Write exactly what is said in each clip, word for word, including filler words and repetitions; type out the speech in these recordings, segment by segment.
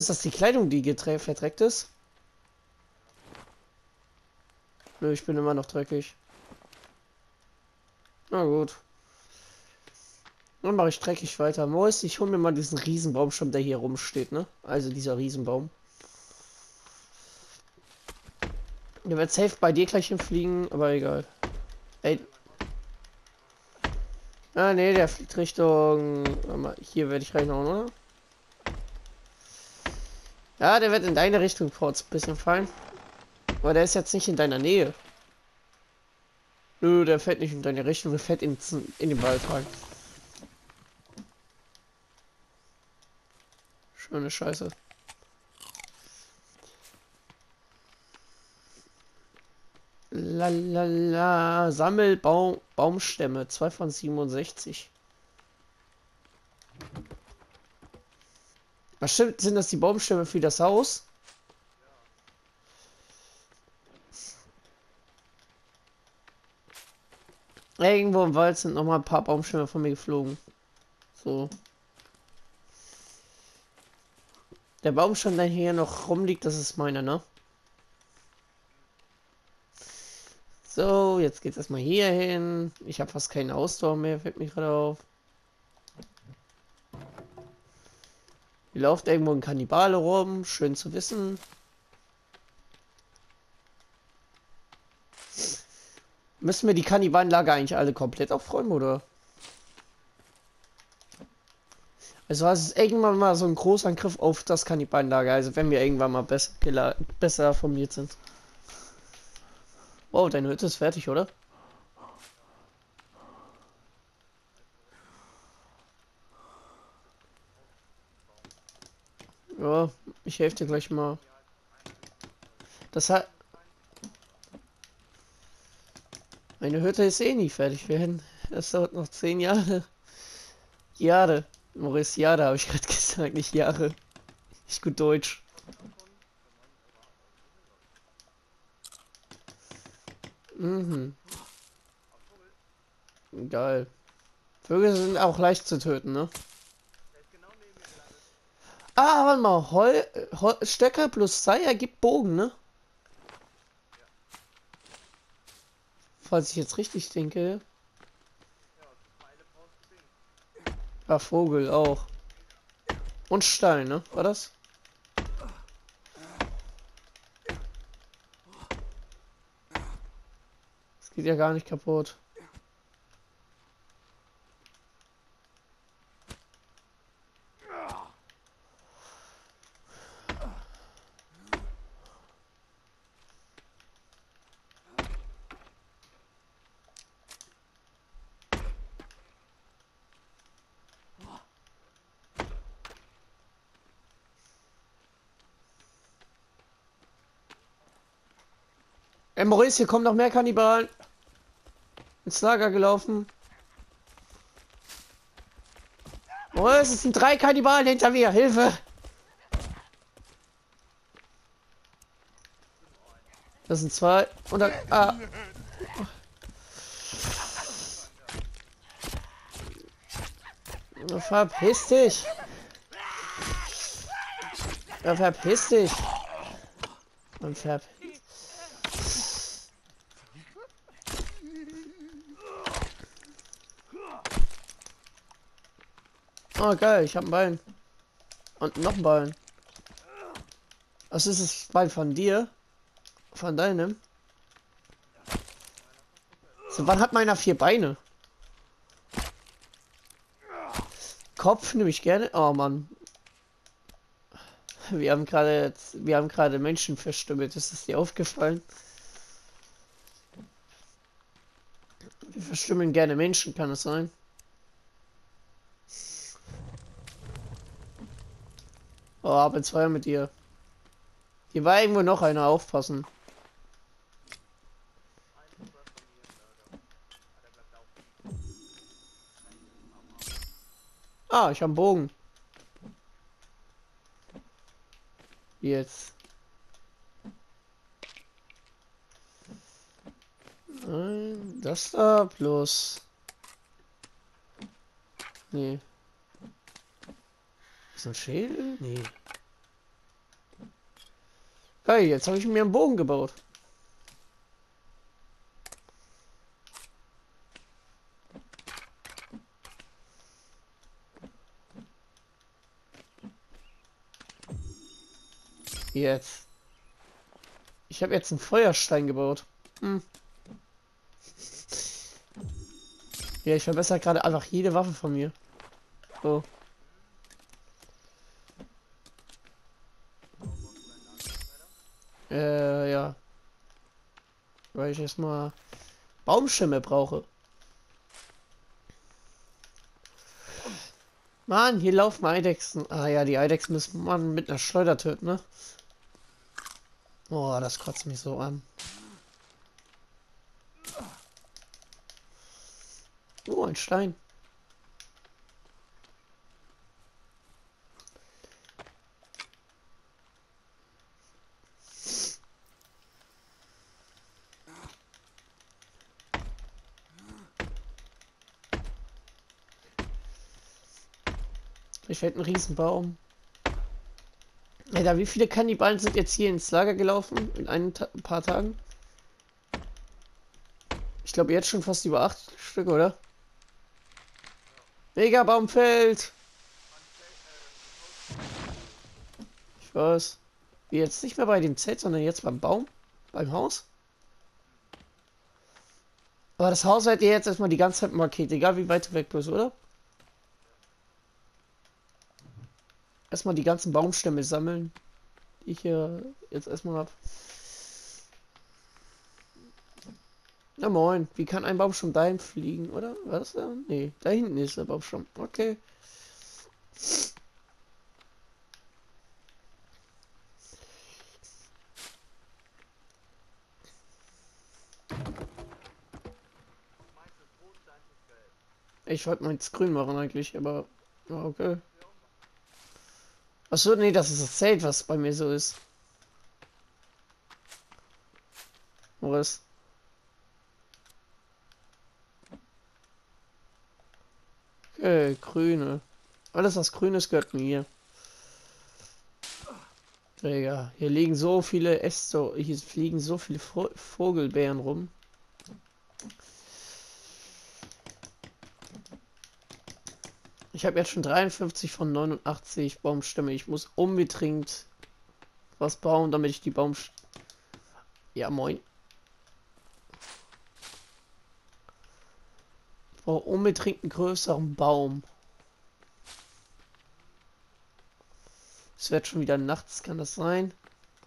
Ist das die Kleidung, die geträ- verdreckt ist? Nö, ich bin immer noch dreckig. Na gut. Dann mache ich dreckig weiter. Mois, ich hole mir mal diesen Riesenbaumstamm, der hier rumsteht, ne? Also dieser Riesenbaum. Der wird safe bei dir gleich hinfliegen, aber egal. Ey. Ah, ne, der fliegt Richtung... Warte mal, hier werde ich reinhauen, oder? Ja, der wird in deine Richtung kurz ein bisschen fallen. Aber der ist jetzt nicht in deiner Nähe. Nö, der fällt nicht in deine Richtung, der fällt in, in den Wald rein. Schöne Scheiße. Lalala, Sammel Baum, Baumstämme, zwei von siebenundsechzig. Was stimmt, sind das die Baumstämme für das Haus? Irgendwo im Wald sind noch mal ein paar Baumstämme von mir geflogen. So. Der Baumstamm, der hier noch rumliegt, das ist meiner, ne? So, jetzt geht's erstmal hier hin. Ich habe fast keine Ausdauer mehr, fällt mir gerade auf. Hier läuft irgendwo ein Kannibale rum, schön zu wissen. Müssen wir die Kannibalenlager eigentlich alle komplett aufräumen, oder? Also was ist irgendwann mal so ein Großangriff auf das Kannibalenlager, also wenn wir irgendwann mal besser, besser formiert sind. Wow, deine Hütte ist fertig, oder? Ja, ich helfe dir gleich mal. Das hat... Meine Hütte ist eh nie fertig werden. Das dauert noch zehn Jahre. Jahre. Maurice, Jahre habe ich gerade gesagt, nicht Jahre. Nicht gut Deutsch. Mhm. Geil. Vögel sind auch leicht zu töten, ne? Ah, warte mal. Hol, Hol Stöcker plus Sei ergibt Bogen, ne? Falls ich jetzt richtig denke. Ah, Vogel auch. Und Stein, ne? War das? Das geht ja gar nicht kaputt. Ey, Maurice, hier kommen noch mehr Kannibalen. Ins Lager gelaufen. Maurice, es sind drei Kannibalen hinter mir. Hilfe! Das sind zwei. Und dann... Ah. Verpiss dich! Ja, verpiss dich! Und verpiss... Oh geil, ich hab ein Bein. Und noch ein Bein. Was ist das Bein von dir? Von deinem? So, wann hat meiner vier Beine? Kopf nehme ich gerne. Oh Mann. Wir haben gerade wir haben gerade Menschen verstümmelt. Ist das dir aufgefallen? Wir verstümmeln gerne Menschen, kann es sein? Oh, ab in zwei mit dir. Hier war irgendwo noch einer, aufpassen. Ah, ich habe einen Bogen. Jetzt. Nein, das da plus. Nee. Ist ein Schädel? Nee. Geil, jetzt habe ich mir einen Bogen gebaut. Jetzt. Ich habe jetzt einen Feuerstein gebaut. Hm. Ja, ich verbessere gerade einfach jede Waffe von mir. So. Äh, ja. Weil ich erstmal Baumstämme brauche. Mann, hier laufen Eidechsen. Ah ja, die Eidechsen muss man mit einer Schleuder töten, ne? Oh, das kotzt mich so an. Oh, ein Stein. Ich fällt ein Riesenbaum. Alter, wie viele Kannibalen sind jetzt hier ins Lager gelaufen in ein Ta paar Tagen? Ich glaube jetzt schon fast über acht Stück, oder? Mega Baumfeld! Ich weiß. Wie jetzt nicht mehr bei dem Zelt, sondern jetzt beim Baum? Beim Haus? Aber das Haus seid ihr jetzt erstmal die ganze Zeit markiert, egal wie weit du weg bist, oder? Erstmal die ganzen Baumstämme sammeln, die ich hier jetzt erstmal habe. Na moin, wie kann ein Baumstamm dahin fliegen, oder? Was da? Nee, da hinten ist der Baumstamm. Okay. Ich wollte meins grün machen eigentlich, aber ja, okay. Achso, nee, das ist das Zelt, was bei mir so ist. Was? Okay, grüne. Alles was grün ist, gehört mir. Digga, hier liegen so viele Äste, hier fliegen so viele Vo Vogelbeeren rum. Ich habe jetzt schon dreiundfünfzig von neunundachtzig Baumstämme. Ich muss unbedingt was bauen, damit ich die Baum... Ja, moin. Ich brauche unbedingt einen größeren Baum. Es wird schon wieder nachts, kann das sein?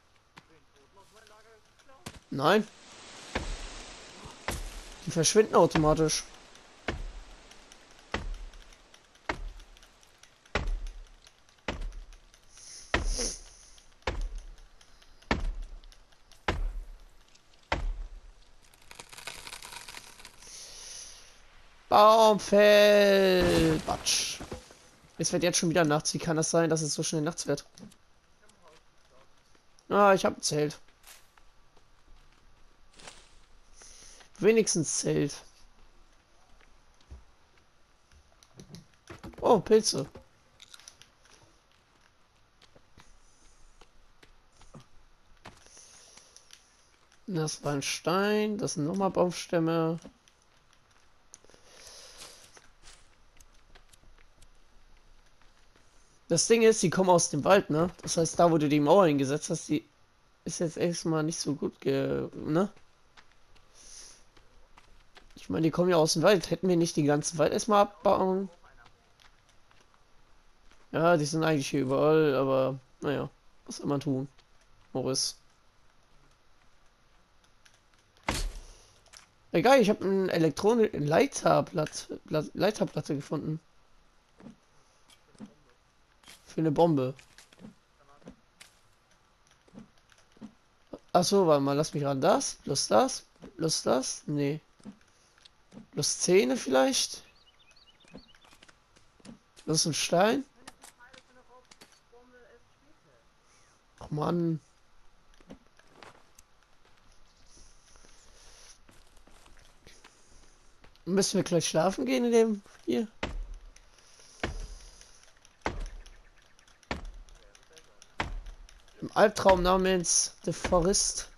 Nein. Die verschwinden automatisch. Baumfeld. Batsch. Es wird jetzt schon wieder nachts. Wie kann das sein, dass es so schnell nachts wird? Ah, ich habe ein Zelt. Wenigstens Zelt. Oh, Pilze. Das war ein Stein. Das sind nochmal Baumstämme. Das Ding ist, die kommen aus dem Wald, ne? Das heißt, da wo du die Mauer hingesetzt hast, die ist jetzt erstmal nicht so gut, ge ne? Ich meine, die kommen ja aus dem Wald. Hätten wir nicht den ganzen Wald erstmal abbauen? Ja, die sind eigentlich hier überall, aber naja, was soll man tun? Morris. Egal, ich habe ein Elektronik Leiterblatt, Blatt, Leiterplatte gefunden. Für eine Bombe. Achso, warte mal, lass mich ran. Das, plus das, plus das, nee. Plus Zähne vielleicht? Plus ein Stein? Ach Mann. Müssen wir gleich schlafen gehen in dem hier? Im Albtraum namens The Forest.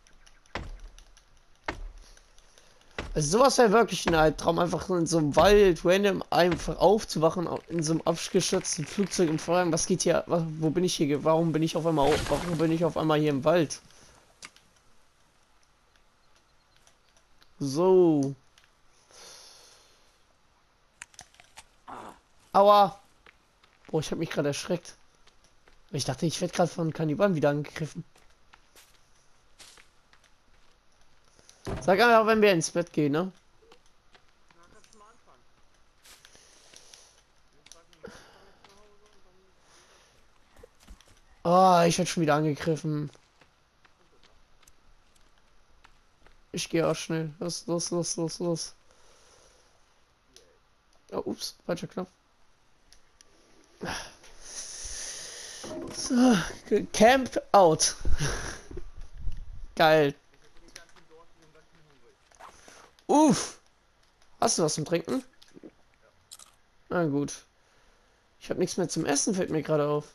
Also sowas wäre wirklich ein Albtraum, einfach in so einem Wald random einfach aufzuwachen, in so einem abgeschützten Flugzeug und fragen, was geht hier, was, wo bin ich hier, warum bin ich auf einmal, warum bin ich auf einmal hier im Wald? So. Aua. Boah, ich habe mich gerade erschreckt. Ich dachte, ich werde gerade von Kannibalen wieder angegriffen. Sag einfach, wenn wir ins Bett gehen, ne? Oh, ich werde schon wieder angegriffen. Ich gehe auch schnell. Los, los, los, los, los. Oh, ups, falscher Knopf. So, Camp out. Geil. Uff. Hast du was zum Trinken? Na gut. Ich habe nichts mehr zum Essen, fällt mir gerade auf.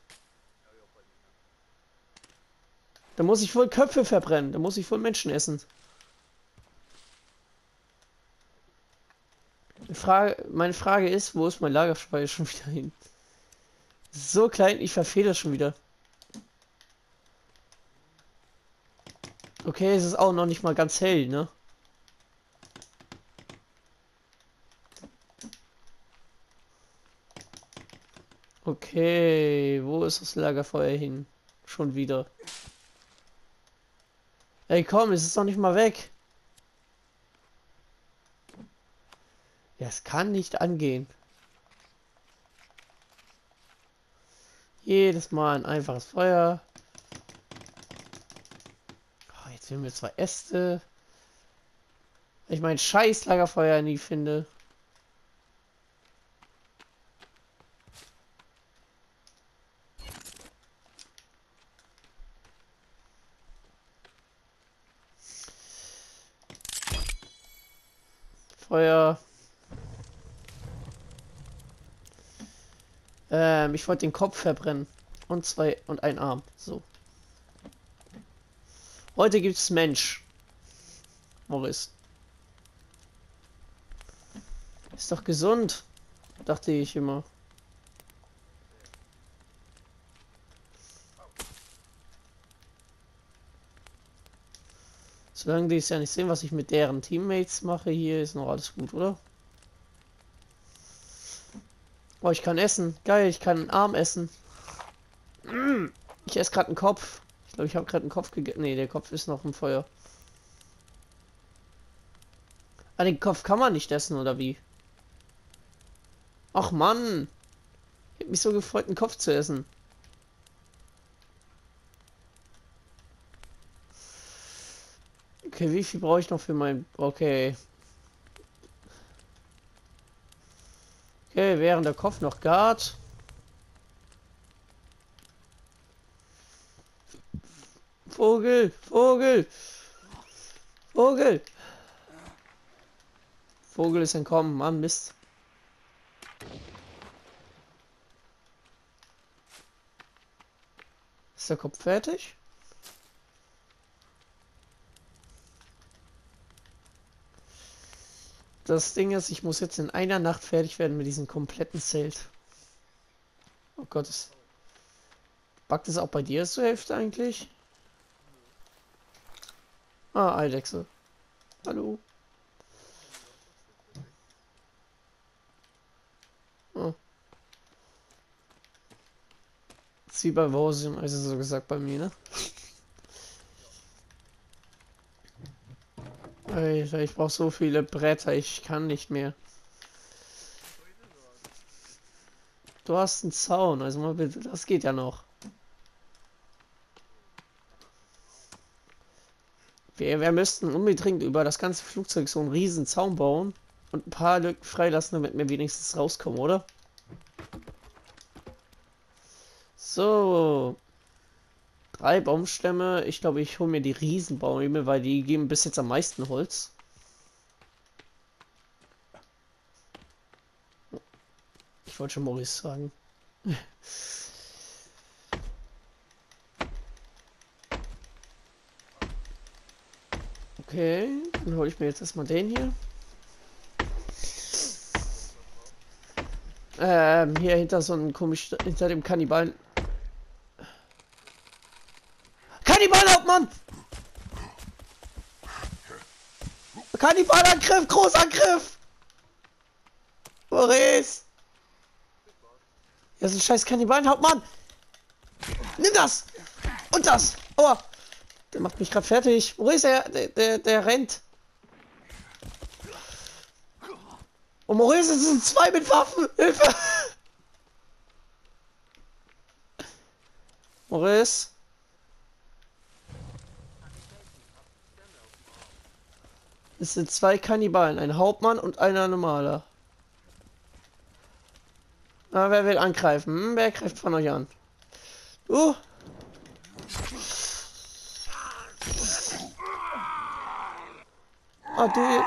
Da muss ich wohl Köpfe verbrennen. Da muss ich wohl Menschen essen. Die Frage, meine Frage ist, wo ist mein Lagerfeuer schon wieder hin? So klein, ich verfehle das schon wieder. Okay, es ist auch noch nicht mal ganz hell, ne? Okay, wo ist das Lagerfeuer hin? Schon wieder. Ey, komm, es ist doch nicht mal weg. Ja, es kann nicht angehen. Jedes Mal ein einfaches Feuer. Oh, jetzt nehmen wir zwei Äste. Ich mein scheiß Lagerfeuer nie finde. Feuer. Ähm, ich wollte den Kopf verbrennen. Und zwei und ein Arm. So. Heute gibt's Mensch. Morris. Ist doch gesund. Dachte ich immer. Solange die es ja nicht sehen, was ich mit deren Teammates mache, hier ist noch alles gut, oder? Oh, ich kann essen. Geil, ich kann einen Arm essen. Ich esse gerade einen Kopf. Ich glaube, ich habe gerade einen Kopf gegessen. Nee, der Kopf ist noch im Feuer. Ah, den Kopf kann man nicht essen, oder wie? Ach Mann. Ich hab mich so gefreut, einen Kopf zu essen. Okay, wie viel brauche ich noch für mein... Okay. Okay, während der Kopf noch gart. Vogel, Vogel, Vogel. Vogel ist entkommen, Mann, Mist. Ist der Kopf fertig? Das Ding ist, ich muss jetzt in einer Nacht fertig werden mit diesem kompletten Zelt. Oh Gott, ist... Backt es auch bei dir zur Hälfte eigentlich? Ah, Eidechse. Hallo. Oh. Ist wie bei Wurzeln, also so gesagt bei mir, ne? Alter, ich brauche so viele Bretter, ich kann nicht mehr. Du hast einen Zaun, also mal bitte, das geht ja noch. Wir, wir müssten unbedingt über das ganze Flugzeug so einen riesen Zaun bauen und ein paar Lücken freilassen, damit wir wenigstens rauskommen, oder? So. Drei Baumstämme. Ich glaube, ich hole mir die Riesenbäume, weil die geben bis jetzt am meisten Holz. Ich wollte schon Maurice sagen. Okay, dann hole ich mir jetzt erstmal den hier. Ähm, hier hinter so einem komisch, hinter dem Kannibalen. Kannibalenhauptmann! Kannibalenangriff, Großangriff! Maurice! Ja, so ein scheiß Kannibalenhauptmann! Nimm das! Und das! Aua! Der macht mich gerade fertig. Maurice, der, der, der, der rennt. Und Maurice, es sind zwei mit Waffen! Hilfe! Maurice? Es sind zwei Kannibalen, ein Hauptmann und einer normaler. Na, wer will angreifen? Hm, wer greift von euch an? Du? Ah, du.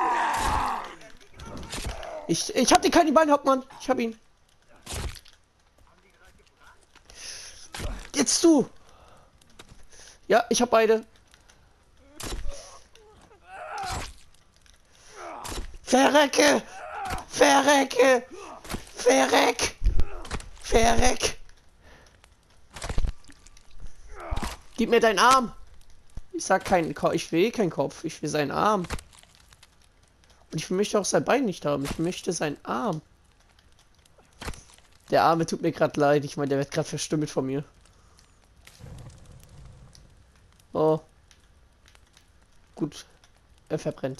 Ich, ich hab den Kannibalen-Hauptmann. Ich hab ihn. Jetzt du. Ja, ich hab beide. Verrecke! Verrecke! Verreck! Verreck! Gib mir deinen Arm! Ich sag keinen Kopf, ich will keinen Kopf, ich will seinen Arm. Und ich möchte auch sein Bein nicht haben, ich möchte seinen Arm. Der Arme tut mir gerade leid, ich meine, der wird gerade verstümmelt von mir. Oh. Gut. Er verbrennt.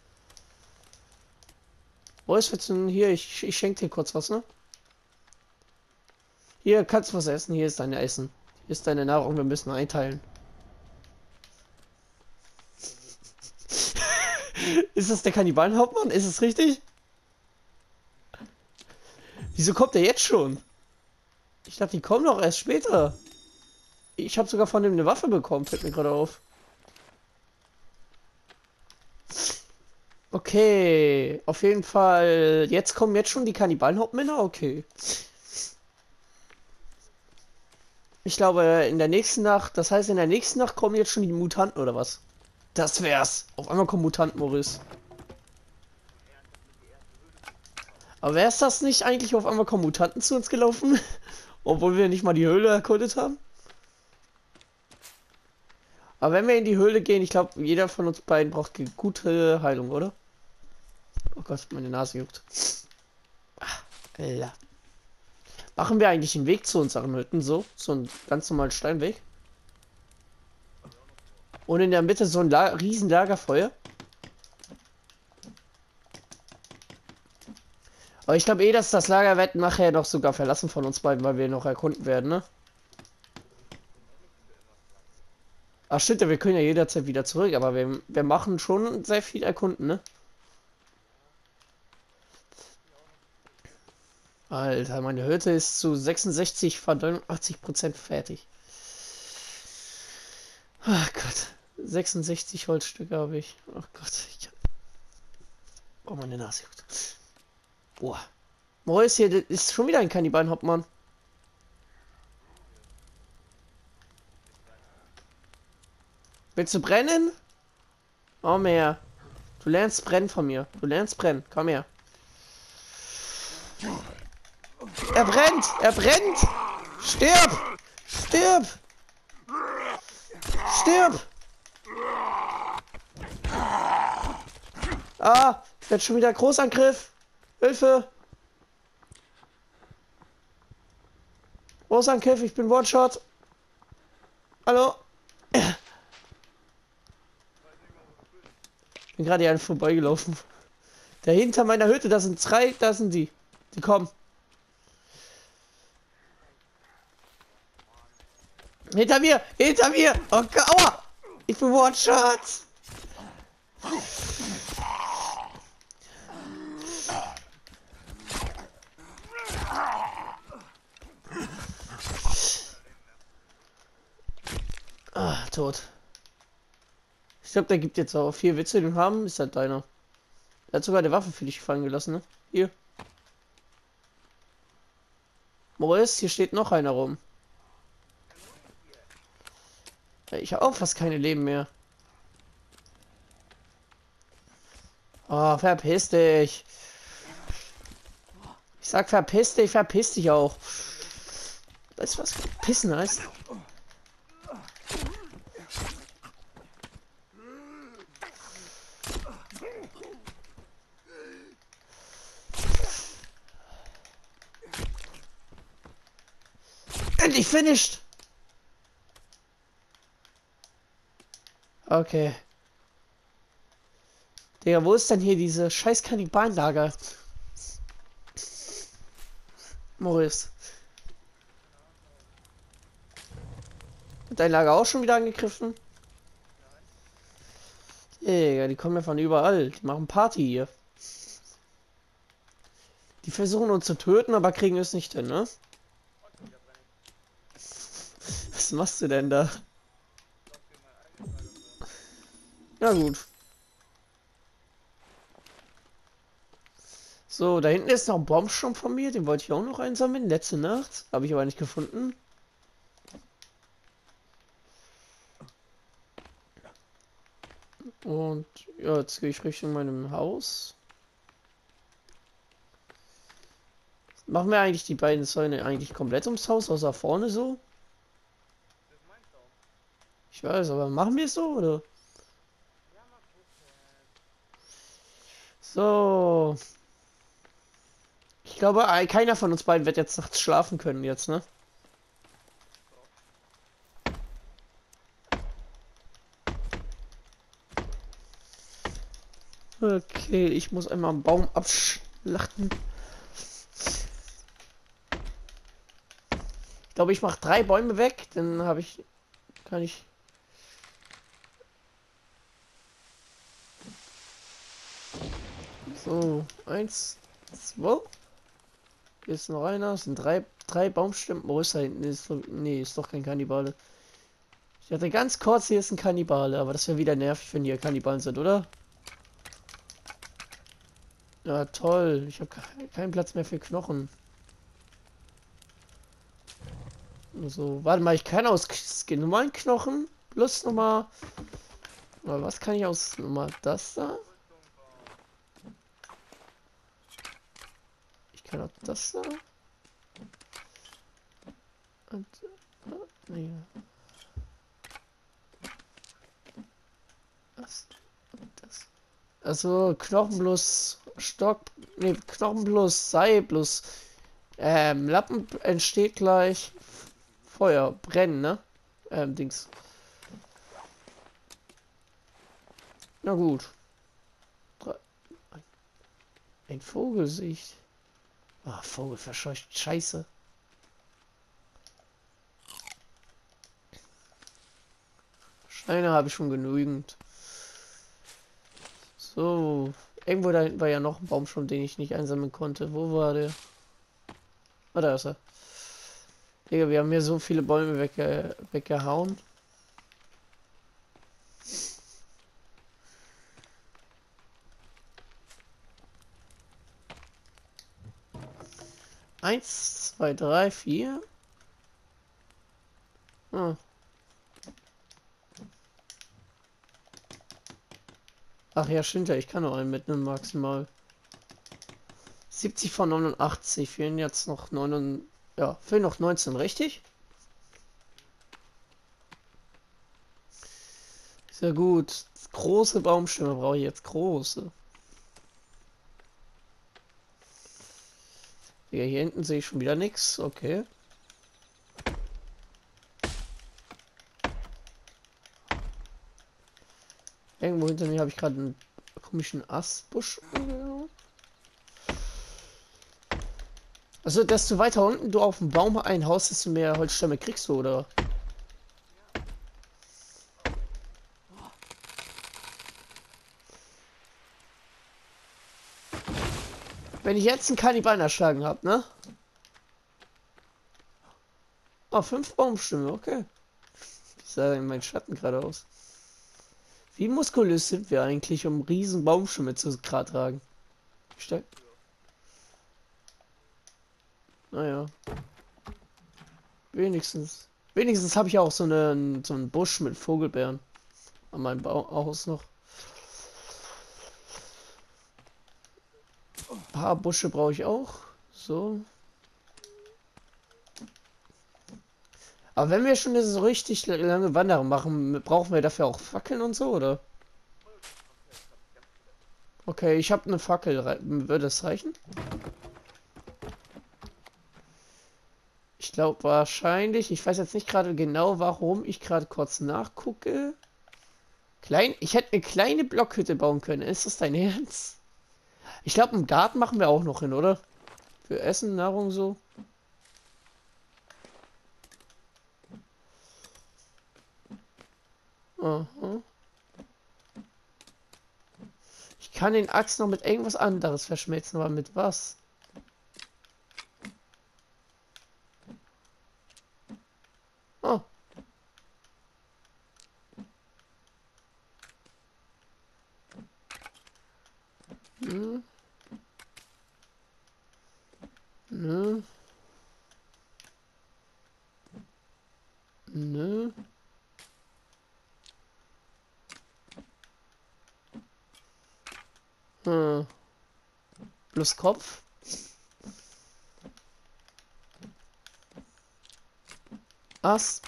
Wo ist jetzt denn hier? Ich, ich schenke dir kurz was, ne? Hier, kannst du was essen. Hier ist dein Essen. Hier ist deine Nahrung. Wir müssen einteilen. Ist das der Kannibalenhauptmann? Ist es richtig? Wieso kommt der jetzt schon? Ich dachte, die kommen doch erst später. Ich habe sogar von dem eine Waffe bekommen. Fällt mir gerade auf. Okay, auf jeden Fall. Jetzt kommen jetzt schon die Kannibalenhauptmänner? Okay. Ich glaube, in der nächsten Nacht, das heißt, in der nächsten Nacht kommen jetzt schon die Mutanten oder was? Das wär's. Auf einmal kommen Mutanten, Maurice. Aber wär's das nicht eigentlich? Auf einmal kommen Mutanten zu uns gelaufen? Obwohl wir nicht mal die Höhle erkundet haben? Aber wenn wir in die Höhle gehen, ich glaube, jeder von uns beiden braucht gute Heilung, oder? Oh Gott, meine Nase juckt. Ach, Alter. Machen wir eigentlich den Weg zu unseren Hütten so? So einen ganz normalen Steinweg? Und in der Mitte so ein La riesen Lagerfeuer? Aber ich glaube eh, dass das Lager wird nachher doch sogar verlassen von uns beiden, weil wir noch erkunden werden, ne? Ach stimmt, ja, wir können ja jederzeit wieder zurück, aber wir, wir machen schon sehr viel erkunden, ne? Alter, meine Hütte ist zu sechsundsechzig, achtzig Prozent fertig. Ach Gott. sechsundsechzig Holzstücke habe ich. Ach Gott. Ich... Oh, meine Nase juckt. Boah. Maurice, hier ist schon wieder ein Kannibalenhauptmann. Willst du brennen? Komm her. Du lernst brennen von mir. Du lernst brennen. Komm her. Er brennt! Er brennt! Stirb! Stirb! Stirb! Ah! Jetzt schon wieder Großangriff! Hilfe! Großangriff, ich bin One-Shot! Hallo? Ich bin gerade hier vorbeigelaufen. Dahinter meiner Hütte, da sind drei, da sind die. Die kommen. Hinter mir! Hinter mir! Oh Gott! Aua! Ich bin One-Shot! Ah, tot. Ich glaube, der gibt jetzt auch vier Witze, den haben, ist halt deiner. Er hat sogar eine Waffe für dich fallen gelassen, ne? Hier. Maurice, hier steht noch einer rum. Ich habe auch fast keine Leben mehr. Oh, verpiss dich. Ich sag verpiss dich, verpiss dich auch. Weißt du, was pissen heißt? Endlich finished! Okay. Digga, wo ist denn hier diese scheiß Kannibalenlager? Maurice. Hat dein Lager auch schon wieder angegriffen? Digga, die kommen ja von überall. Die machen Party hier. Die versuchen uns zu töten, aber kriegen es nicht hin, ne? Was machst du denn da? Ja gut. So, da hinten ist noch ein Baumstamm von mir, den wollte ich auch noch einsammeln, letzte Nacht. Habe ich aber nicht gefunden. Und ja, jetzt gehe ich Richtung meinem Haus. Machen wir eigentlich die beiden Zäune eigentlich komplett ums Haus, außer vorne so? Ich weiß, aber machen wir es so, oder? So. Ich glaube, keiner von uns beiden wird jetzt nachts schlafen können jetzt, ne? Okay, ich muss einmal einen Baum abschlachten. Ich glaube, ich mache drei Bäume weg, dann habe ich, kann ich. So, eins, zwei. Hier ist noch einer, es sind drei, drei Baumstämme. Wo ist da hinten? Ist, nee, ist doch kein Kannibale. Ich hatte ganz kurz, hier ist ein Kannibale, aber das wäre wieder nervig, wenn hier Kannibalen sind, oder? Ja, toll. Ich habe keinen Platz mehr für Knochen. So, warte mal, ich kann aus normalen Knochen plus nochmal. Was kann ich aus nochmal das da? Ich kann auch das da. Und, nee. Das und das. Also Knochen plus Stock, nee, Knochen plus Seil plus ähm, Lappen entsteht gleich Feuer, brennen, ne? Ähm, Dings. Na gut. Ein Vogelsicht. Ah, Vogel verscheucht. Scheiße. Steine habe ich schon genügend. So. Irgendwo da hinten war ja noch ein Baum schon, den ich nicht einsammeln konnte. Wo war der? Ah, da ist er. Digga, wir haben hier so viele Bäume wegge weggehauen. Eins, zwei, drei, vier. Ah. Ach ja, stimmt ja, ich kann nur einen mitnehmen, maximal. siebzig von neunundachtzig, fehlen jetzt noch neun, ja, fehlen noch neunzehn, richtig? Sehr gut. Große Baumstämme brauche ich jetzt, große. Ja, hier hinten sehe ich schon wieder nichts, okay. Irgendwo hinter mir habe ich gerade einen komischen Astbusch. Also, desto weiter unten du auf dem Baum einhaust, desto mehr Holzstämme kriegst du, oder? Wenn ich jetzt einen Kannibalen erschlagen habe, ne? Ah, fünf Baumstämme, okay. Ich sah in meinen Schatten gerade aus. Wie muskulös sind wir eigentlich, um riesen Baumstämme zu tragen? Stark. Naja. Wenigstens. Wenigstens habe ich auch so einen so einen Busch mit Vogelbeeren an meinem Haus noch. Ein paar Busche brauche ich auch. So. Aber wenn wir schon eine so richtig lange Wanderung machen, brauchen wir dafür auch Fackeln und so, oder? Okay, ich habe eine Fackel. Würde es reichen? Ich glaube wahrscheinlich. Ich weiß jetzt nicht gerade genau, warum ich gerade kurz nachgucke. Klein. Ich hätte eine kleine Blockhütte bauen können. Ist das dein Ernst? Ich glaube, im Garten machen wir auch noch hin, oder? Für Essen, Nahrung so. Aha. Ich kann den Axt noch mit irgendwas anderes verschmelzen, aber mit was? Oh. Hm. Nö. Nö. Hm. Plus Kopf. Ast.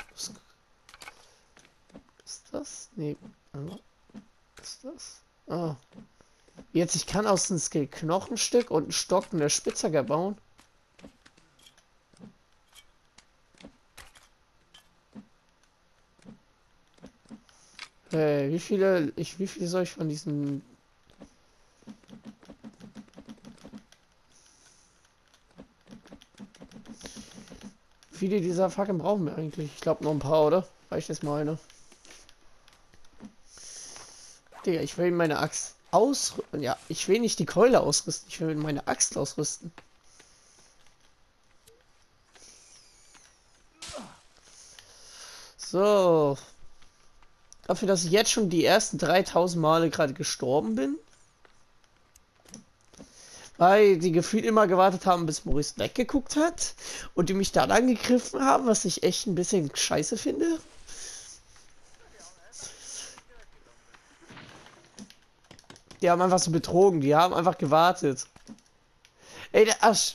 Ist das? Nee. Ist das? Ah. Jetzt, ich kann aus dem Skill Knochenstück und ein Stock eine Spitzhacke bauen. Hey, wie viele, ich, wie viele soll ich von diesen... Viele dieser Fackeln brauchen wir eigentlich? Ich glaube noch ein paar, oder? Reicht jetzt mal eine. Digga, ich will meine Axt ausrüsten. Ja, ich will nicht die Keule ausrüsten. Ich will meine Axt ausrüsten. So. Dafür, dass ich jetzt schon die ersten dreitausend Male gerade gestorben bin. Weil die gefühlt immer gewartet haben, bis Maurice weggeguckt hat. Und die mich dann angegriffen haben, was ich echt ein bisschen scheiße finde. Die haben einfach so betrogen. Die haben einfach gewartet. Ey, der Asch.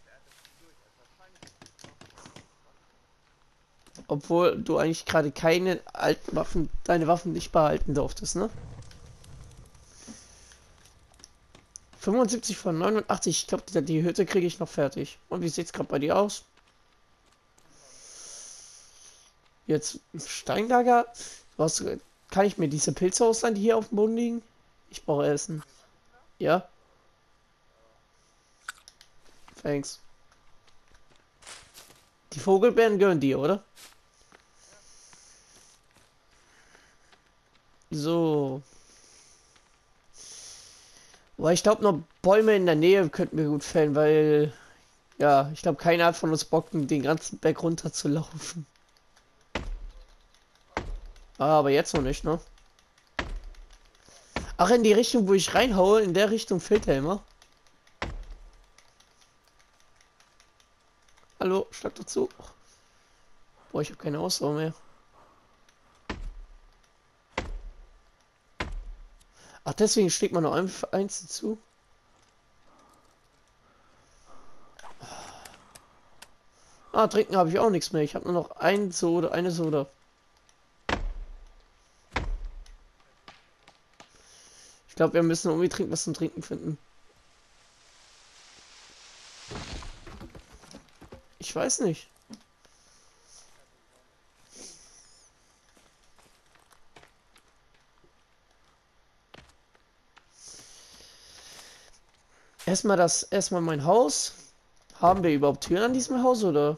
Obwohl du eigentlich gerade keine alten Waffen, deine Waffen nicht behalten durftest, ne? fünfundsiebzig von neunundachtzig. Ich glaube, die, die Hütte kriege ich noch fertig. Und wie sieht's gerade bei dir aus? Jetzt Steinlager. Was kann ich mir diese Pilze ausleihen, die hier auf dem Boden liegen? Ich brauche Essen. Ja. Thanks. Die Vogelbeeren gehören dir, oder? So. Aber ich glaube, noch Bäume in der Nähe könnten wir gut fällen, weil... Ja, ich glaube, keiner hat von uns Bock, den ganzen Berg runter zu laufen. Ah, aber jetzt noch nicht, ne? Ach, in die Richtung, wo ich reinhaue, in der Richtung fehlt er immer. Hallo, schlag doch zu. Boah, ich habe keine Ausdauer mehr. Ach, deswegen schlägt man noch einfach eins zu. Ah, trinken habe ich auch nichts mehr. Ich habe nur noch ein Soda, eine Soda. Ich glaube, wir müssen irgendwie trinken, was zum Trinken finden. Ich weiß nicht. Erstmal das, erstmal mein Haus. Haben wir überhaupt Türen an diesem Haus oder?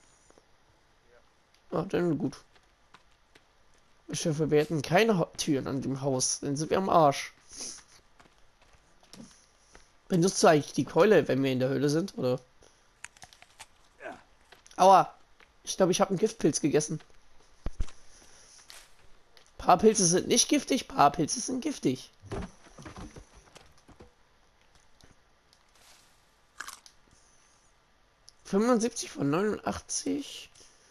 Ah, dann gut. Ich hoffe, wir hätten keine Ha- Türen an dem Haus. Dann sind wir am Arsch. Benutzt du eigentlich die Keule, wenn wir in der Höhle sind, oder? Aua! Ich glaube, ich habe einen Giftpilz gegessen. Ein paar Pilze sind nicht giftig, ein paar Pilze sind giftig. fünfundsiebzig von neunundachtzig.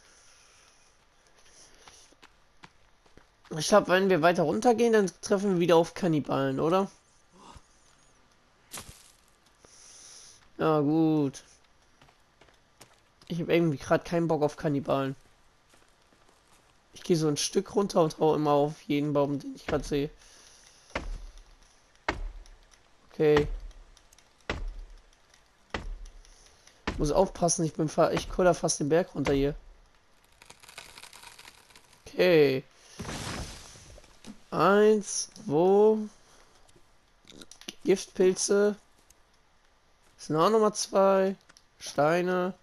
Ich glaube, wenn wir weiter runtergehen, dann treffen wir wieder auf Kannibalen, oder? Ja, gut. Ich habe irgendwie gerade keinen Bock auf Kannibalen. Ich gehe so ein Stück runter und hau immer auf jeden Baum, den ich gerade sehe. Okay. Muss aufpassen, ich bin fa ich kuller fast den Berg runter hier. Okay. Eins, zwei. Giftpilze. Das sind auch nochmal zwei. Steine.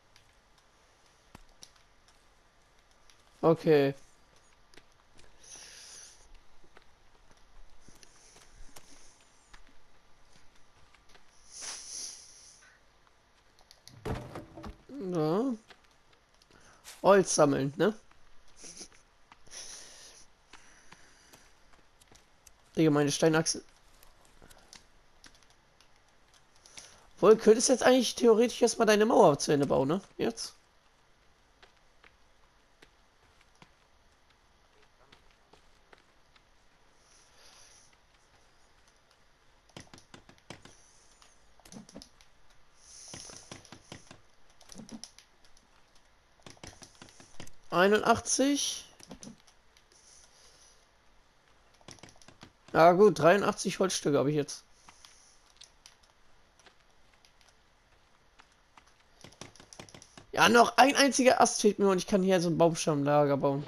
Okay. Ja. Holz sammeln, ne? Digga, meine Steinachse. Wohl, könntest jetzt eigentlich theoretisch erstmal deine Mauer zu Ende bauen, ne? Jetzt. einundachtzig. Ja gut, dreiundachtzig Holzstücke habe ich jetzt. Ja, noch ein einziger Ast fehlt mir und ich kann hier so ein Baumstammlager bauen.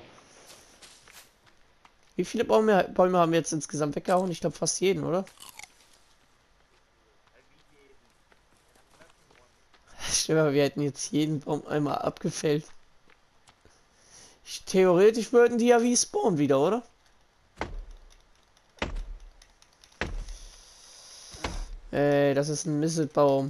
Wie viele Bäume, Bäume haben wir jetzt insgesamt weggehauen? Ich glaube fast jeden, oder? Stell mal, wir hätten jetzt jeden Baum einmal abgefällt. Ich, theoretisch würden die ja wie spawnen wieder, oder? Ey, das ist ein Mistelbaum.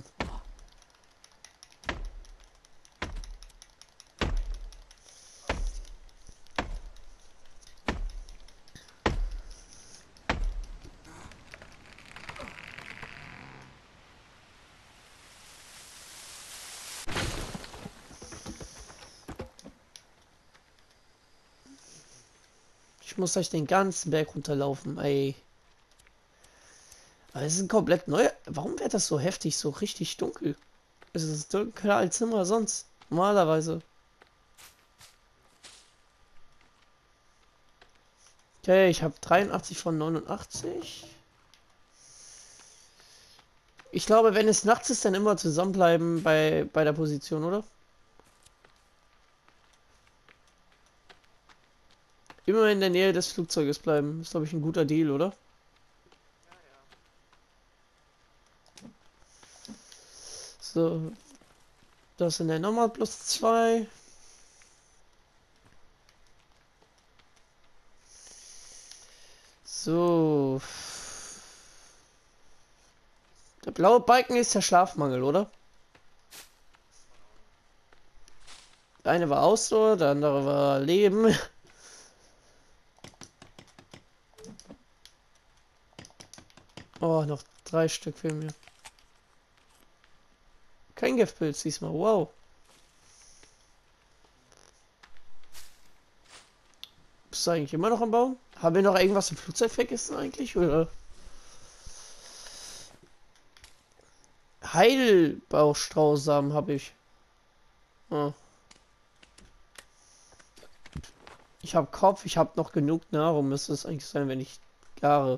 Ich muss euch den ganzen Berg runterlaufen, ey. Aber es ist ein komplett neuer. Warum wird das so heftig, so richtig dunkel? Es ist dunkler als immer sonst. Normalerweise. Okay, ich habe dreiundachtzig von neunundachtzig. Ich glaube, wenn es nachts ist, dann immer zusammenbleiben bei, bei der Position, oder? Immer in der Nähe des Flugzeuges bleiben. Ist, glaube ich, ein guter Deal, oder? So. Das sind ja nochmal plus zwei. So. Der blaue Balken ist der Schlafmangel, oder? Der eine war Ausdauer, der andere war Leben. Oh, noch drei Stück fehlen mir. Kein Giftpilz diesmal, wow. Bist du eigentlich immer noch am Bauen? Haben wir noch irgendwas im Flugzeug vergessen eigentlich, oder? Heilbaustraußsamen habe ich. Oh. Ich habe Kopf, ich habe noch genug Nahrung, müsste es eigentlich sein, wenn ich gare.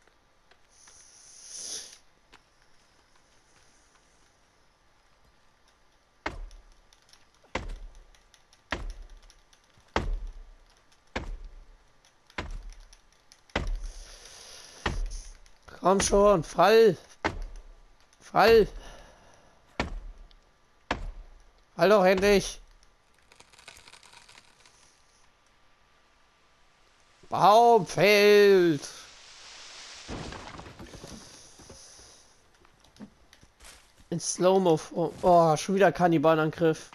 Komm schon, fall! Fall! Fall doch endlich! Baum fällt! In Slow-Mo. Oh, oh, schon wieder Kannibalenangriff.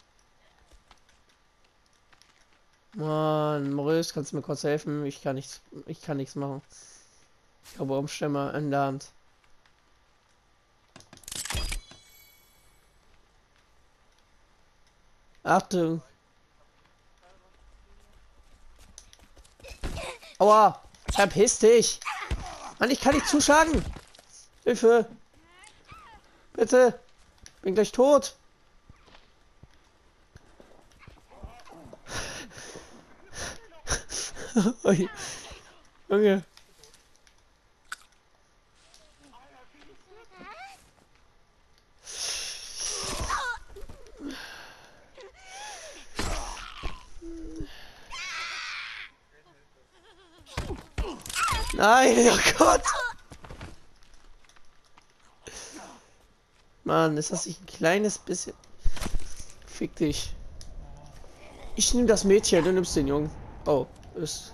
Mann, Maurice, kannst du mir kurz helfen? Ich kann nichts, ich kann nichts machen. Ich habe Umstämme in der Hand. Achtung! Aua! Verpiss dich! Mann, ich kann nicht zuschlagen! Hilfe! Bitte! Bin gleich tot. Ui. Junge. Nein, oh Gott. Mann, ist das nicht ein kleines bisschen... Fick dich. Ich nehme das Mädchen, du nimmst den Jungen. Oh, ist...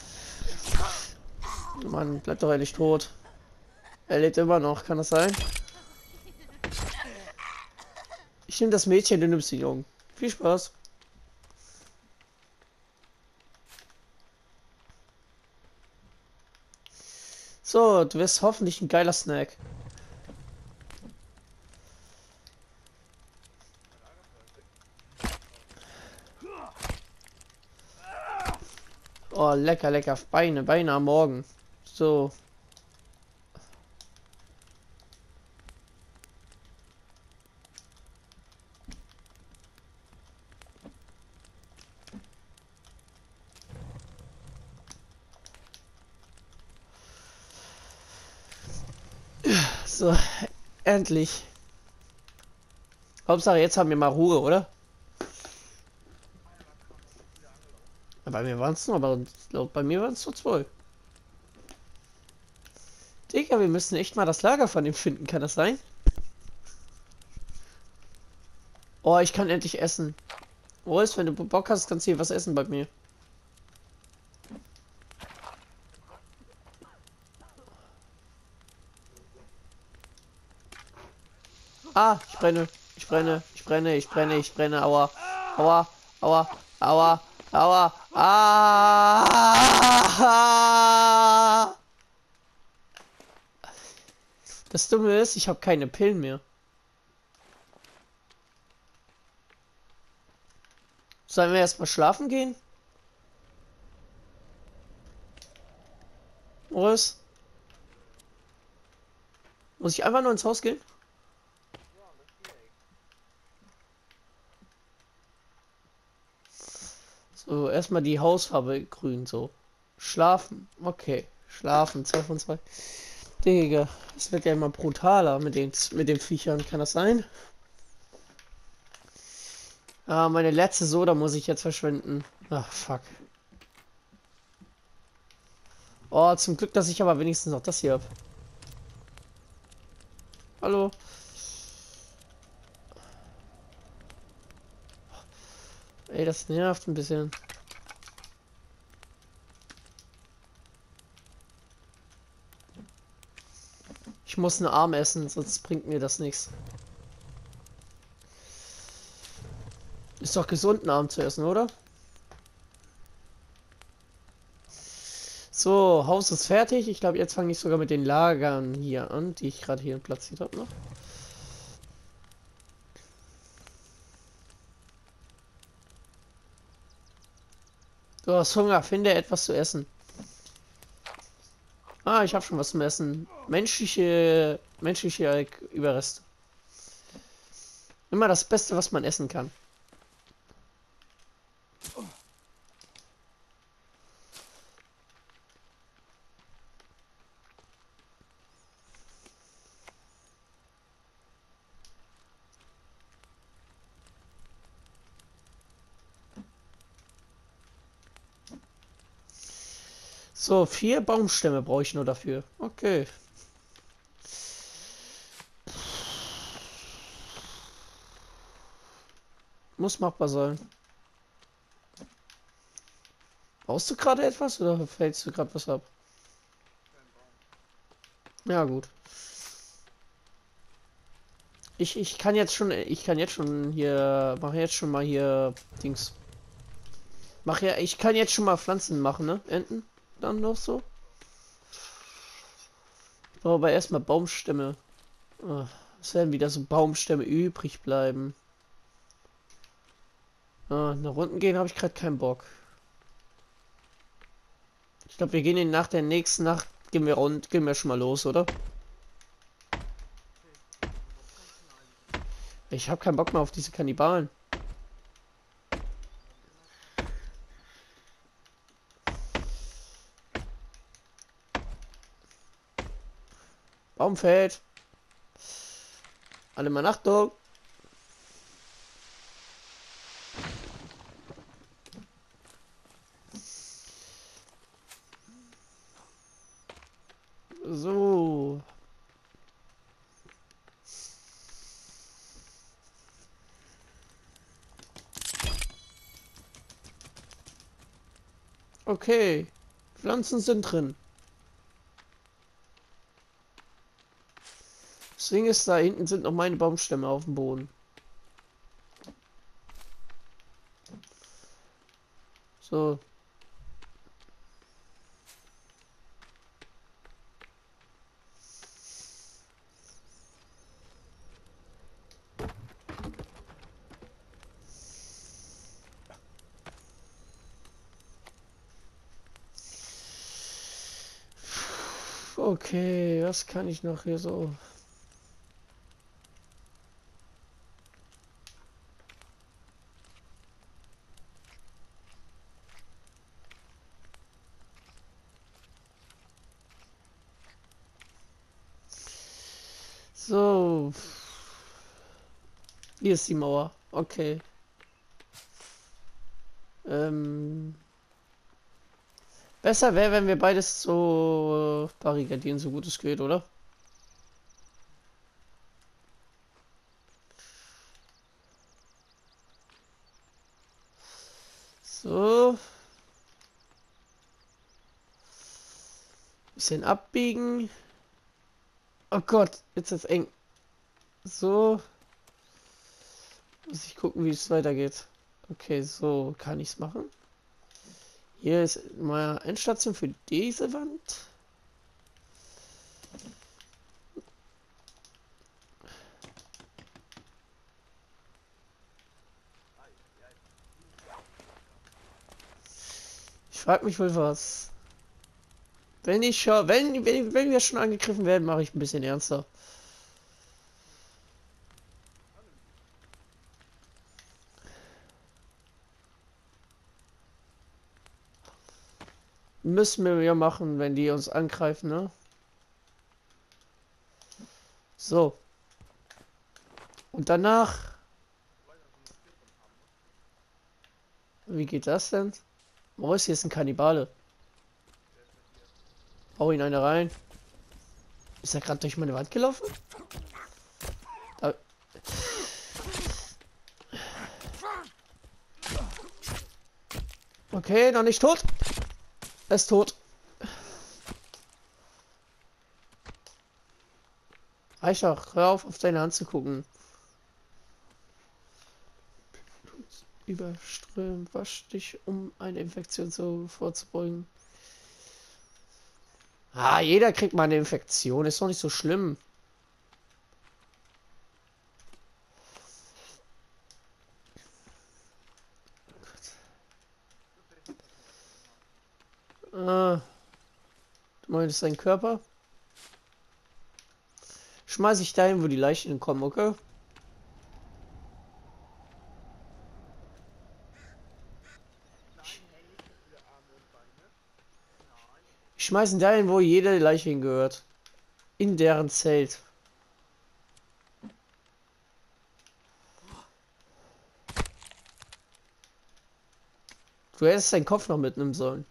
Mann, bleib doch ehrlich tot. Er lebt immer noch, kann das sein? Ich nehme das Mädchen, du nimmst den Jungen. Viel Spaß. So, du wirst hoffentlich ein geiler Snack. Oh, lecker, lecker. Beine, Beine am Morgen. So. So, endlich. Hauptsache, jetzt haben wir mal Ruhe, oder? Bei mir waren es nur, aber laut bei mir waren es nur zwei. Digga, wir müssen echt mal das Lager von ihm finden, kann das sein? Oh, ich kann endlich essen. Wo ist, wenn du Bock hast, kannst du hier was essen bei mir. Ah, ich brenne, ich brenne, ich brenne, ich brenne, ich brenne, aua, aua, aua, aua, aua, ah! Das Dumme ist, ich habe keine Pillen mehr. Sollen wir erstmal schlafen gehen? Morris? Muss ich einfach nur ins Haus gehen? So, erstmal die Hausfarbe grün, so. Schlafen, okay. Schlafen, zwei von zwei. Digga, es wird ja immer brutaler mit den, mit den Viechern, kann das sein? Ah, meine letzte Soda muss ich jetzt verschwenden. Ach, fuck. Oh, zum Glück, dass ich aber wenigstens noch das hier habe. Hallo? Ey, das nervt ein bisschen. Ich muss einen Arm essen, sonst bringt mir das nichts. Ist doch gesund, einen Arm zu essen, oder? So, Haus ist fertig. Ich glaube, jetzt fange ich sogar mit den Lagern hier an, die ich gerade hier platziert habe noch. Du hast Hunger, finde etwas zu essen. Ah, ich habe schon was zum Essen. Menschliche, menschliche Überreste. Immer das Beste, was man essen kann. So, vier Baumstämme brauche ich nur dafür. Okay. Muss machbar sein. Brauchst du gerade etwas oder fällst du gerade was ab? Ja, gut. Ich, ich kann jetzt schon, ich kann jetzt schon hier, mache jetzt schon mal hier Dings. Mach ja, ich kann jetzt schon mal Pflanzen machen, ne? Enten dann noch so. Ich brauche aber erstmal Baumstämme. Oh, es werden wieder so Baumstämme übrig bleiben. Ah, nach unten gehen habe ich gerade keinen Bock. Ich glaube, wir gehen in nach der nächsten Nacht, gehen wir rund, gehen wir schon mal los, oder? Ich habe keinen Bock mehr auf diese Kannibalen. Baum fällt. Alle mal Achtung. So. Okay. Pflanzen sind drin. Das Ding ist, da hinten sind noch meine Baumstämme auf dem Boden. So. Okay, was kann ich noch hier so? So. Hier ist die Mauer. Okay. Ähm. Besser wäre, wenn wir beides so barrikadieren, so gut es geht, oder? So. Bisschen abbiegen. Oh Gott, jetzt ist eng. So. Muss ich gucken, wie es weitergeht. Okay, so kann ich es machen. Hier ist mal Endstation für diese Wand. Ich frage mich wohl was. Wenn ich schon, wenn, wenn, wenn wir schon angegriffen werden, mache ich ein bisschen ernster. Müssen wir ja machen, wenn die uns angreifen, ne? So. Und danach. Wie geht das denn? Oh, ist hier ist ein Kannibale. Hau ihn einer rein. Ist er gerade durch meine Wand gelaufen? Da. Okay, noch nicht tot. Er ist tot. Reicht doch. Hör auf, auf deine Hand zu gucken. Überströmt. Wasch dich, um eine Infektion so vorzubeugen. Ah, jeder kriegt mal eine Infektion. Ist doch nicht so schlimm. Ah, du meinst sein Körper? Schmeiß ich dahin, wo die Leichen kommen, okay? Ich schmeiß ihn dahin, wo jede Leiche hingehört. In deren Zelt. Du hättest seinen Kopf noch mitnehmen sollen.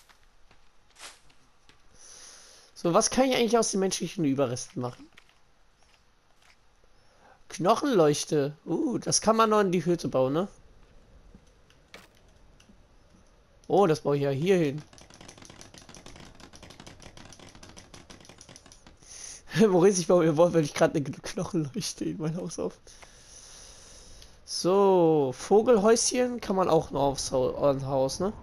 So, was kann ich eigentlich aus den menschlichen Überresten machen? Knochenleuchte. Uh, das kann man noch in die Hütte bauen, ne? Oh, das baue ich ja hier hin. Maurice, ich baue mir Wort, wenn ich gerade eine Knochenleuchte in mein Haus auf. So, Vogelhäuschen kann man auch noch aufs Haus, ne?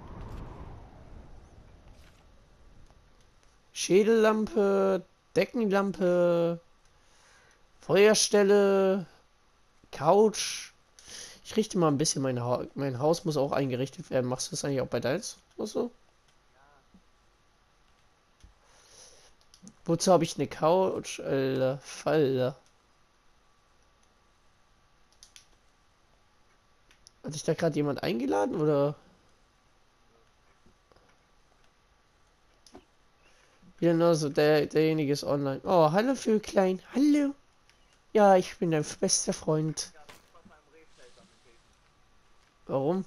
Schädellampe, Deckenlampe, Feuerstelle, Couch. Ich richte mal ein bisschen mein Haus. Mein Haus muss auch eingerichtet werden. Machst du das eigentlich auch bei deins? Oder so? Wozu habe ich eine Couch? Alter, Falle. Hat sich da gerade jemand eingeladen oder? Ja, nur so, der, derjenige ist online. Oh, hallo Vöglein. Hallo. Ja, ich bin dein bester Freund. Warum?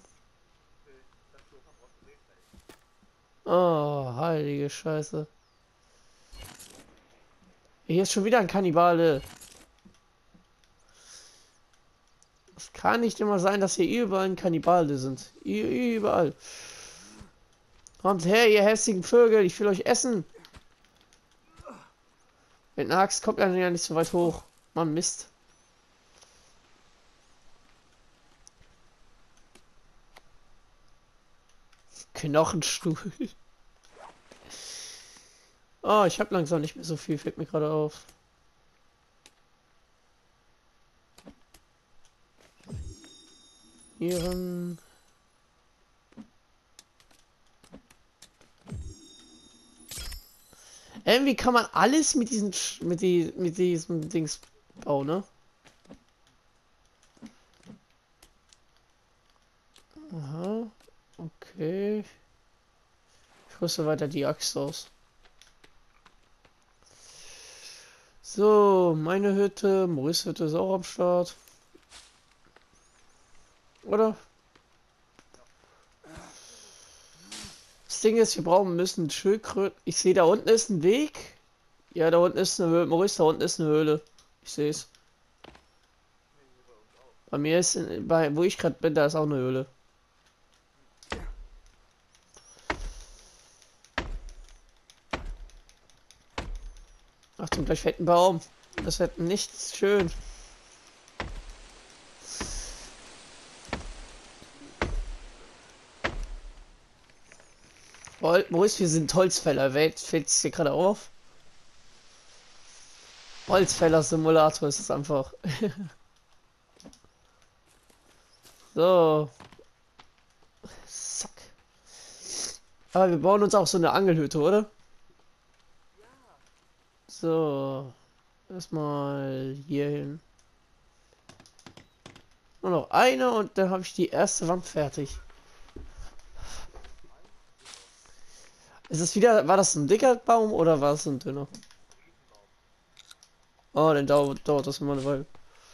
Oh, heilige Scheiße. Hier ist schon wieder ein Kannibale. Es kann nicht immer sein, dass hier überall Kannibale sind. Ü- Überall. Kommt her, ihr hässigen Vögel, ich will euch essen. Mit einer Axt kommt er ja nicht so weit hoch. Mann, Mist. Knochenstuhl. Oh, ich habe langsam nicht mehr so viel, fällt mir gerade auf. Ihren. Irgendwie kann man alles mit diesen Sch- mit die mit diesem Dings bauen, ne? Aha. Okay. Ich rüste weiter die Axt aus. So, meine Hütte, Maurice Hütte ist auch am Start. Oder? Das Ding ist, wir brauchen müssen Schildkröten. Ich sehe, da unten ist ein Weg. Ja, da unten ist eine Höhle. Maurice, da unten ist eine Höhle. Ich sehe es. Bei mir ist, in, bei wo ich gerade bin, da ist auch eine Höhle. Achtung, gleich fällt ein Baum. Das wird nicht schön. Hol Maurice, wir sind Holzfäller. Fällt es dir gerade auf? Holzfäller-Simulator ist es einfach. So. Zack. Aber wir bauen uns auch so eine Angelhütte, oder? So. Erstmal hier hin. Nur noch eine und dann habe ich die erste Wand fertig. Ist es wieder, war das ein dicker Baum oder war es ein dünner? Oh, dann dauert, dauert das immer eine Weile.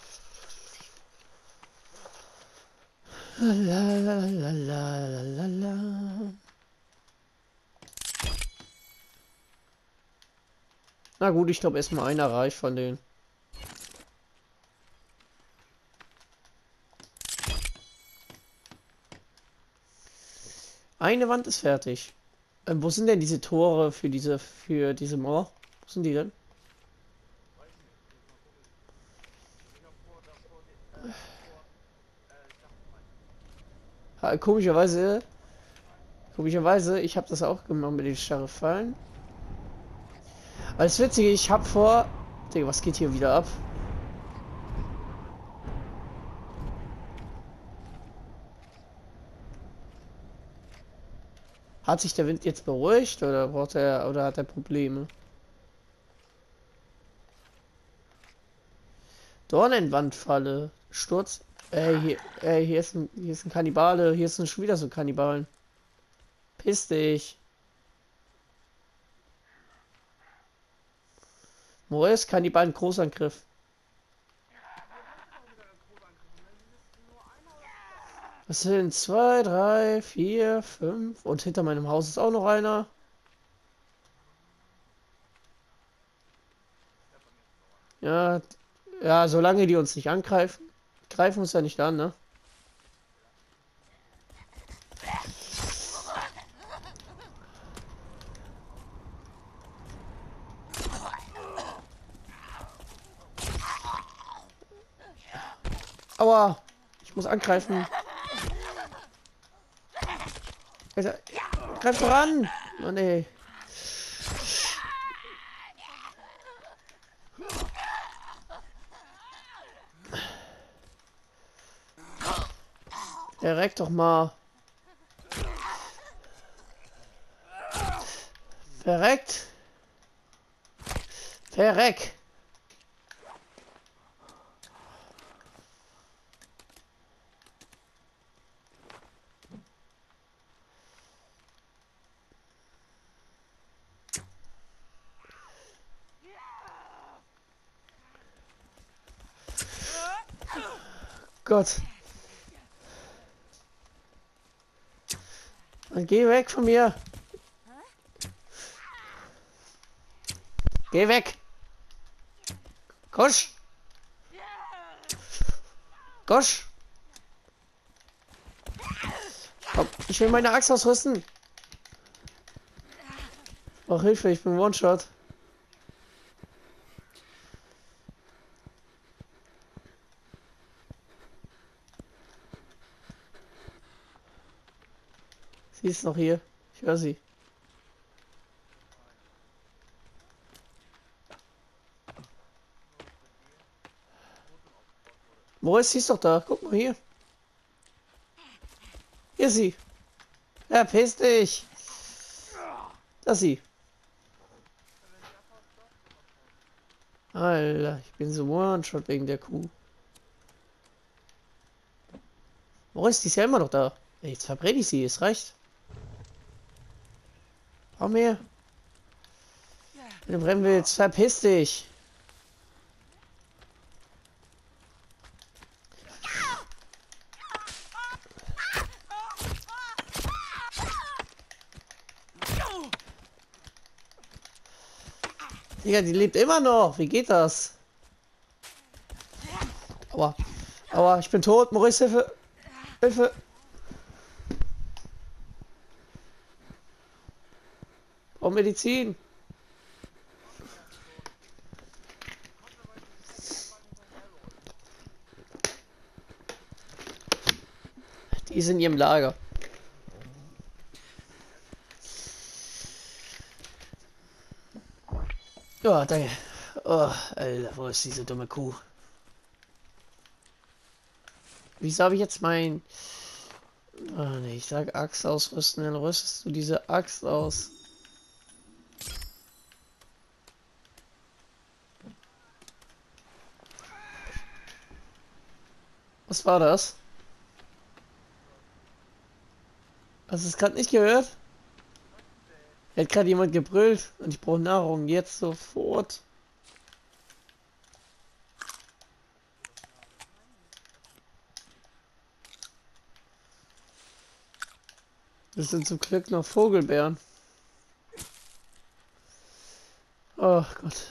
Lalalala. Na gut, ich glaube erstmal einer reicht von denen. Eine Wand ist fertig. Ähm, wo sind denn diese Tore für diese für diese Mauer? Wo sind die denn? Ha, komischerweise, komischerweise, ich habe das auch gemacht mit den starren Fallen. Aber das Witzige, ich habe vor, Digga, was geht hier wieder ab? Hat sich der Wind jetzt beruhigt oder braucht er oder hat er Probleme? Dornenwandfalle, Sturz. Ey, hier, ey, hier ist ein, hier ist ein Kannibale, hier ist schon wieder so Kannibalen. Piss dich. Moes, Kannibalen, Großangriff. Das sind zwei, drei, vier, fünf. Und hinter meinem Haus ist auch noch einer. Ja, ja, solange die uns nicht angreifen, greifen uns ja nicht an, ne? Aua, ich muss angreifen. Alter, greif doch ran! Mann, ey. Verreck doch mal. Verreckt. Verreck. Gott. Dann geh weg von mir. Geh weg. Kosch. Kosch. Komm, ich will meine Axt ausrüsten. Oh, Hilfe, ich bin One-Shot. Sie ist noch hier. Ich höre sie. Wo ist sie? Ist doch da. Guck mal hier. Hier ist sie. Ja, piss dich. Das ist sie. Alter, ich bin so One-Shot wegen der Kuh. Wo ist die? Ist ja immer noch da. Jetzt verbrenne ich sie. Es reicht. Komm her. Wenn du brennen willst, verpiss dich. Digga, die lebt immer noch. Wie geht das? Aua. Aua, ich bin tot. Maurice, Hilfe. Hilfe. Oh, Medizin. Die ist in ihrem Lager. Oh, danke. Oh, Alter, wo ist diese dumme Kuh? Wieso habe ich jetzt mein... Oh, nee, ich sag Axt ausrüsten, dann rüstest du diese Axt aus. Was war das? Hast du es gerade nicht gehört? Hat gerade jemand gebrüllt und ich brauche Nahrung jetzt sofort. Das sind zum Glück noch Vogelbeeren. Oh Gott.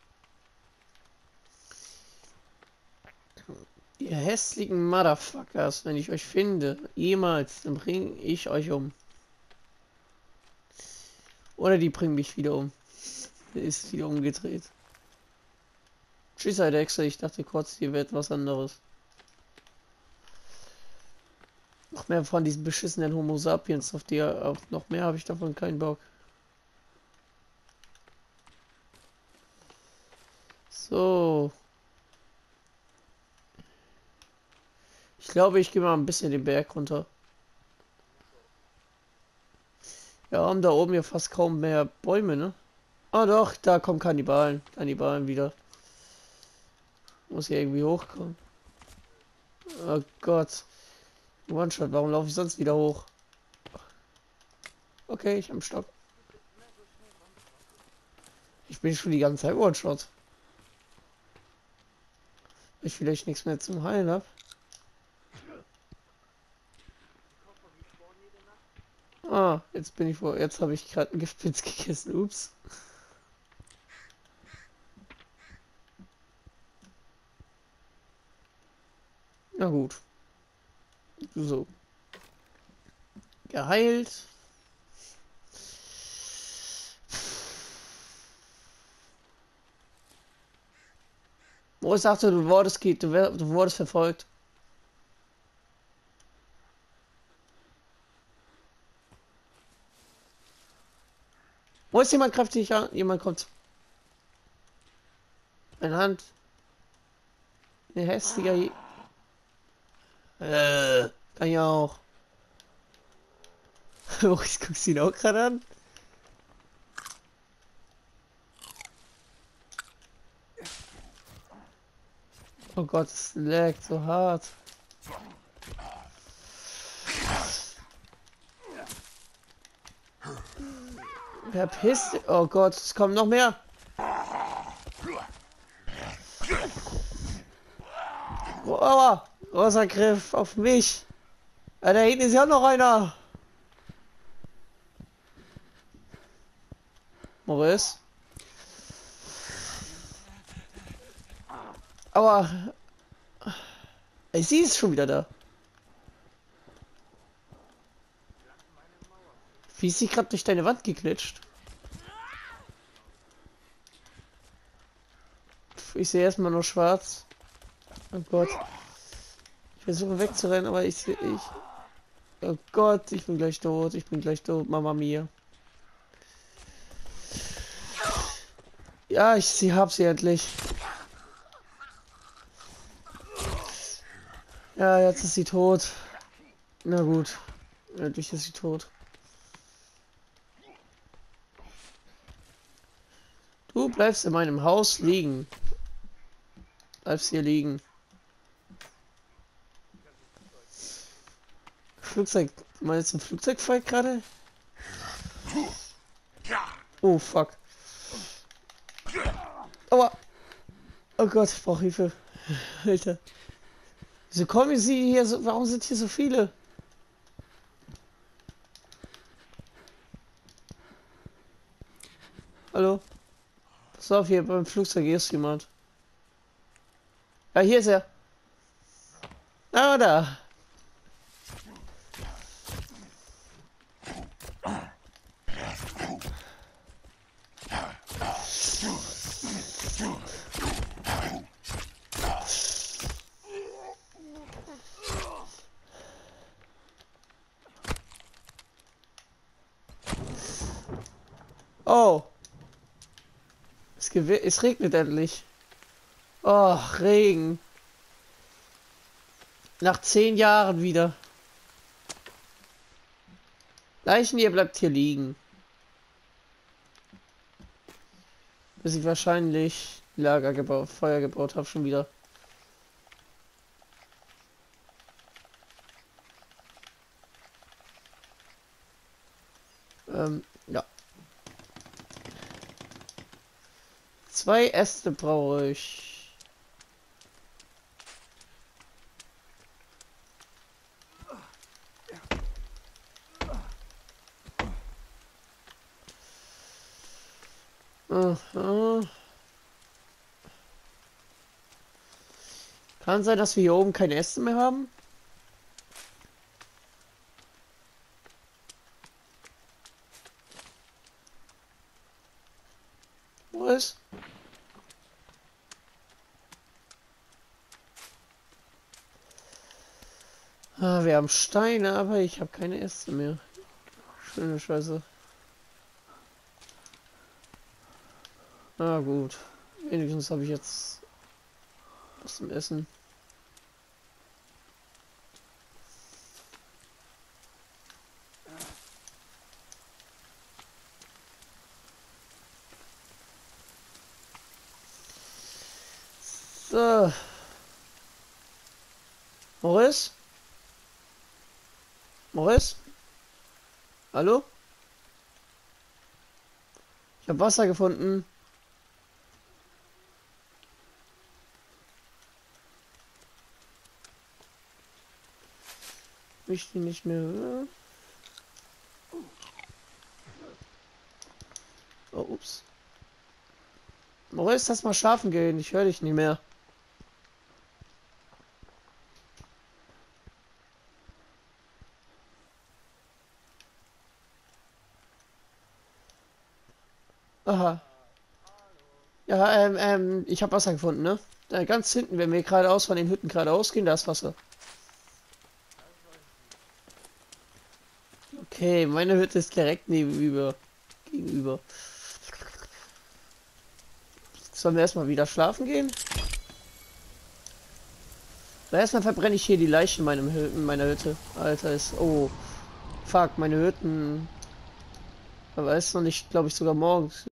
Ihr hässlichen Motherfuckers, wenn ich euch finde, jemals, dann bringe ich euch um. Oder die bringen mich wieder um. Der ist wieder umgedreht. Tschüss, Alexa, ich dachte kurz, hier wird was anderes. Noch mehr von diesen beschissenen Homo sapiens, auf die auf noch mehr habe ich davon keinen Bock. So. Ich glaube, ich gehe mal ein bisschen den Berg runter. Wir haben da oben ja fast kaum mehr Bäume, ne? Ah doch, da kommen Kannibalen. Kannibalen wieder. Muss hier irgendwie hochkommen. Oh Gott. One-Shot, warum laufe ich sonst wieder hoch? Okay, ich am Stock. Ich bin schon die ganze Zeit One-Shot. Weil ich vielleicht nichts mehr zum Heilen habe. Ah, jetzt bin ich vor. Jetzt habe ich gerade einen Giftpilz gegessen. Ups. Na gut. So. Geheilt. Wo ich sagte, du wurdest, du, du wurdest verfolgt. Wo ist jemand kräftig an? Jemand kommt. Eine Hand. Eine hässliche. Äh, kann ich auch. Oh, ich guck's ihn auch gerade an. Oh Gott, es laggt so hart. Verpiss dich. Oh Gott, es kommen noch mehr. Oh, aua. Großer Griff auf mich. Ah, da hinten ist ja noch einer. Maurice. Aber... Ey, sie ist schon wieder da. Wie ist sie gerade durch deine Wand geglitscht? Ich sehe erstmal nur schwarz. Oh Gott. Ich versuche wegzurennen, aber ich sehe ich. Oh Gott, ich bin gleich tot. Ich bin gleich tot, Mama mia. Ja, ich sie hab sie endlich. Ja, jetzt ist sie tot. Na gut. Endlich ist sie tot. Du bleibst in meinem Haus liegen. Bleibst hier liegen. Flugzeug. Meinst du ein Flugzeugfight gerade? Oh fuck. Aua. Oh Gott, ich brauche Hilfe. Alter. Wieso kommen sie hier so? Warum sind hier so viele? Hallo? Pass auf, hier beim Flugzeug ist jemand. Ja, hier ist er. Ah, da. Oh. Es, gew es regnet endlich. Oh, Regen. Nach zehn Jahren wieder. Leichen, ihr bleibt hier liegen. Bis ich wahrscheinlich Lager gebaut, Feuer gebaut habe schon wieder. Ähm, ja. Zwei Äste brauche ich. Aha. Kann sein, dass wir hier oben keine Äste mehr haben. Wo ist? Ah, wir haben Steine, aber ich habe keine Äste mehr. Schöne Scheiße. Na gut. Wenigstens habe ich jetzt was zum Essen. So. Maurice? Maurice? Hallo? Ich habe Wasser gefunden. Ich die nicht mehr. Oh, ups. Maurice, lass mal schlafen gehen. Ich höre dich nicht mehr. Aha. Ja, ähm, ähm, ich habe Wasser gefunden, ne? Da ganz hinten, wenn wir geradeaus von den Hütten geradeaus gehen, da ist Wasser. Okay, meine Hütte ist direkt nebenüber. Gegenüber. Sollen wir erstmal wieder schlafen gehen? Na, erstmal verbrenne ich hier die Leiche in, meinem Hü in meiner Hütte. Alter, ist... Oh. Fuck, meine Hütten... Aber ist noch nicht, glaube ich, sogar morgens.